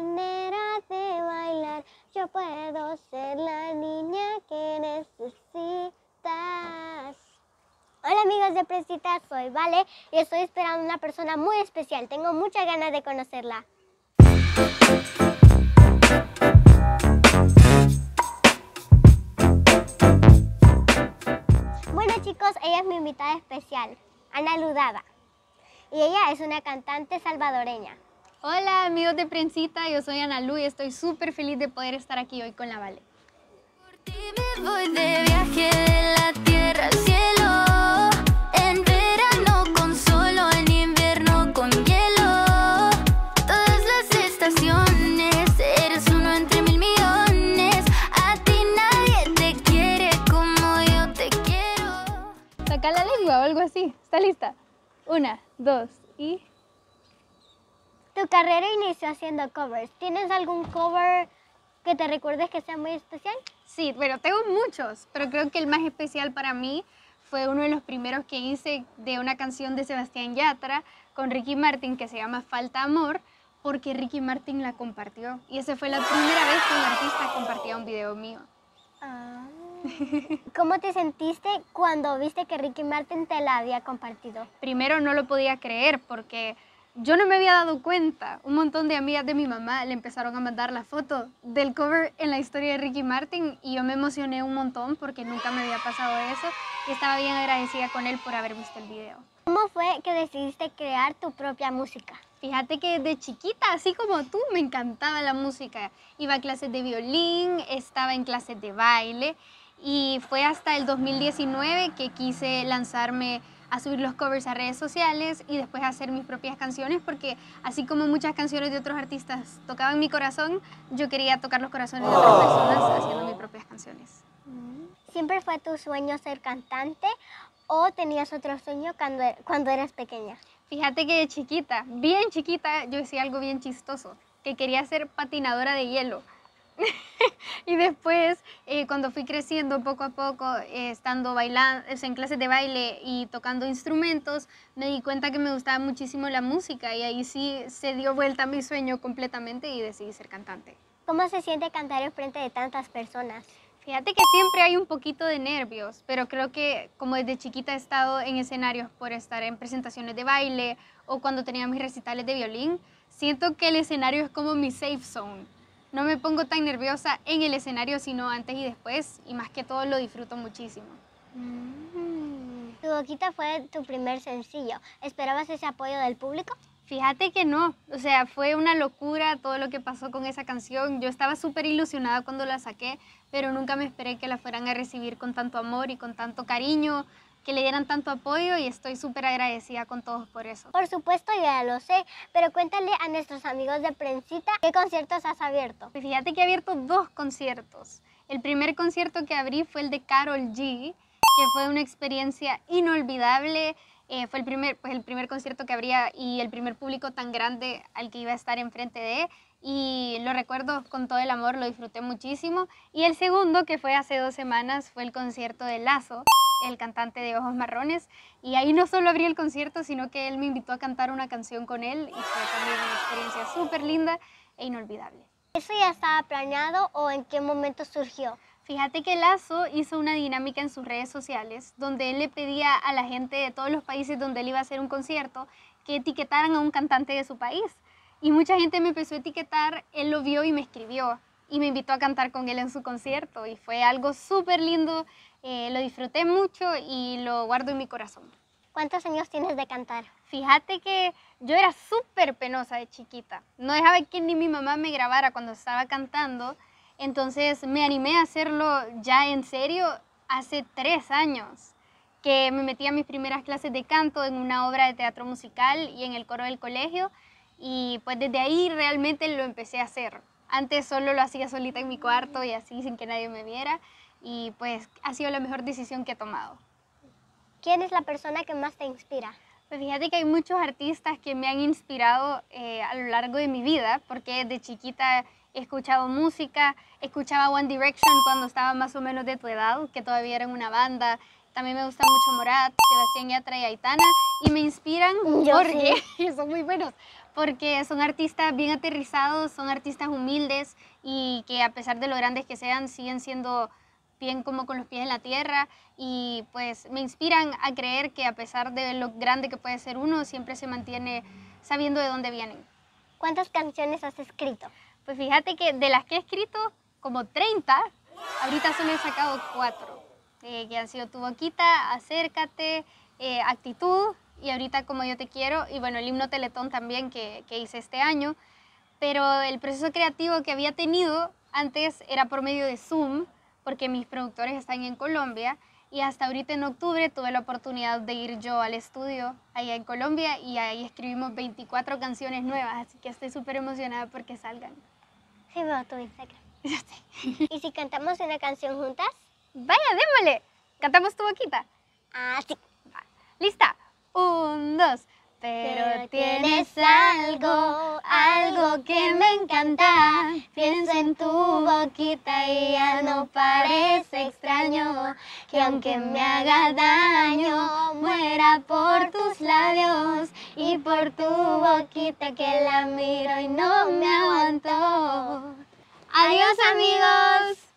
manera de bailar. Yo puedo ser la niña que necesitas. Hola amigos de Prensita, soy Vale y estoy esperando a una persona muy especial. Tengo muchas ganas de conocerla. Bueno chicos, ella es mi invitada especial, Ana Ludada. Y ella es una cantante salvadoreña. Hola amigos de Prensita, yo soy Ana Lu y estoy súper feliz de poder estar aquí hoy con la Vale. Por ti me voy de viaje de la tierra al cielo, en verano con sol o en invierno con hielo. Todas las estaciones, eres uno entre mil millones. A ti nadie te quiere como yo te quiero. Saca la lengua o algo así. ¿Está lista? 1, 2 y... Tu carrera inició haciendo covers. ¿Tienes algún cover que te recuerdes que sea muy especial? Sí, pero tengo muchos, pero creo que el más especial para mí fue uno de los primeros que hice de una canción de Sebastián Yatra con Ricky Martin que se llama Falta Amor, porque Ricky Martin la compartió. Y esa fue la primera vez que un artista compartía un video mío. ¿Cómo te sentiste cuando viste que Ricky Martin te la había compartido? Primero no lo podía creer porque yo no me había dado cuenta. Un montón de amigas de mi mamá le empezaron a mandar la foto del cover en la historia de Ricky Martin y yo me emocioné un montón porque nunca me había pasado eso y estaba bien agradecida con él por haber visto el video. ¿Cómo fue que decidiste crear tu propia música? Fíjate que desde chiquita, así como tú, me encantaba la música. Iba a clases de violín, estaba en clases de baile y fue hasta el 2019 que quise lanzarme a subir los covers a redes sociales y después hacer mis propias canciones porque así como muchas canciones de otros artistas tocaban mi corazón, yo quería tocar los corazones de otras personas haciendo mis propias canciones. ¿Siempre fue tu sueño ser cantante o tenías otro sueño cuando eras pequeña? Fíjate que de chiquita, bien chiquita, yo decía algo bien chistoso, que quería ser patinadora de hielo. Y después, cuando fui creciendo poco a poco, estando bailando, en clases de baile y tocando instrumentos, me di cuenta que me gustaba muchísimo la música y ahí sí se dio vuelta mi sueño completamente y decidí ser cantante. ¿Cómo se siente cantar en frente de tantas personas? Fíjate que siempre hay un poquito de nervios, pero creo que como desde chiquita he estado en escenarios por estar en presentaciones de baile o cuando tenía mis recitales de violín, siento que el escenario es como mi safe zone. No me pongo tan nerviosa en el escenario, sino antes y después, y más que todo lo disfruto muchísimo. Tu Boquita fue tu primer sencillo. ¿Esperabas ese apoyo del público? Fíjate que no, o sea, fue una locura todo lo que pasó con esa canción. Yo estaba súper ilusionada cuando la saqué, pero nunca me esperé que la fueran a recibir con tanto amor y con tanto cariño, que le dieran tanto apoyo y estoy súper agradecida con todos por eso. Por supuesto, ya lo sé, pero cuéntale a nuestros amigos de Prensita qué conciertos has abierto. Fíjate que he abierto 2 conciertos. El primer concierto que abrí fue el de Karol G, que fue una experiencia inolvidable. Fue el primer concierto que abría y el primer público tan grande al que iba a estar enfrente de, y lo recuerdo con todo el amor, lo disfruté muchísimo. Y el segundo, que fue hace 2 semanas, fue el concierto de Lazo, el cantante de Ojos Marrones, y ahí no solo abrí el concierto, sino que él me invitó a cantar una canción con él y fue también una experiencia súper linda e inolvidable. ¿Eso ya estaba planeado o en qué momento surgió? Fíjate que Lazo hizo una dinámica en sus redes sociales donde él le pedía a la gente de todos los países donde él iba a hacer un concierto que etiquetaran a un cantante de su país. Y mucha gente me empezó a etiquetar, él lo vio y me escribió y me invitó a cantar con él en su concierto y fue algo súper lindo, lo disfruté mucho y lo guardo en mi corazón. ¿Cuántos años tienes de cantar? Fíjate que yo era súper penosa de chiquita, no dejaba que ni mi mamá me grabara cuando estaba cantando. Entonces me animé a hacerlo ya en serio hace 3 años, que me metí a mis primeras clases de canto en una obra de teatro musical y en el coro del colegio y pues desde ahí realmente lo empecé a hacer. Antes solo lo hacía solita en mi cuarto y así sin que nadie me viera y pues ha sido la mejor decisión que he tomado. ¿Quién es la persona que más te inspira? Pues fíjate que hay muchos artistas que me han inspirado a lo largo de mi vida porque desde chiquita he escuchado música, escuchaba One Direction cuando estaba más o menos de tu edad, que todavía eran una banda. También me gusta mucho Morat, Sebastián Yatra y Aitana y me inspiran porque son muy buenos, porque son artistas bien aterrizados, son artistas humildes y que a pesar de lo grandes que sean, siguen siendo bien como con los pies en la tierra y pues me inspiran a creer que a pesar de lo grande que puede ser uno, siempre se mantiene sabiendo de dónde vienen. ¿Cuántas canciones has escrito? Pues fíjate que de las que he escrito, como 30, ahorita solo he sacado 4, que han sido Tu Boquita, Acércate, Actitud y ahorita Como Yo Te Quiero y bueno, el himno Teletón también que hice este año. Pero el proceso creativo que había tenido antes era por medio de Zoom, porque mis productores están en Colombia y hasta ahorita en octubre tuve la oportunidad de ir yo al estudio allá en Colombia y ahí escribimos 24 canciones nuevas, así que estoy súper emocionada porque salgan. Sí, veo tu Instagram. ¿Y si cantamos una canción juntas? Vaya, démosle. ¿Cantamos Tu Boquita? Ah, sí. Va. ¿Lista? 1, 2. Pero tienes algo que me encanta. Pienso en tu boquita y ya no parece extraño que aunque me haga daño, muera por tus labios y por tu boquita que la miro y no me aguanto. Adiós, amigos.